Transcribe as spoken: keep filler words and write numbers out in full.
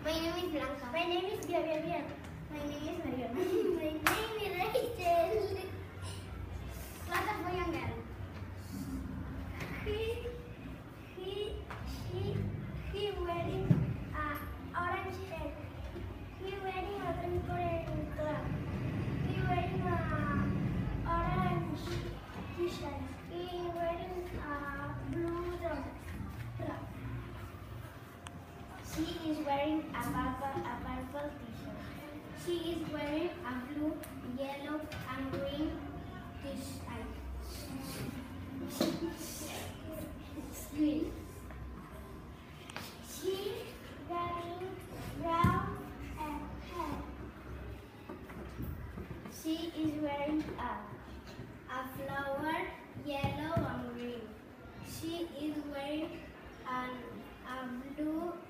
My name is Blanca. My name is Gabriela. My name is Mariana. My name is Rachel. What a boy and girl. He, he, she, he wearing a orange shirt. He wearing a orange color. He wearing a orange t-shirt. He wearing a blue top. She is wearing a purple, a purple t-shirt. She is wearing a blue, yellow, and green t-shirt. Green. She wearing brown hair. She is wearing a, a flower, yellow and green. She is wearing an, a blue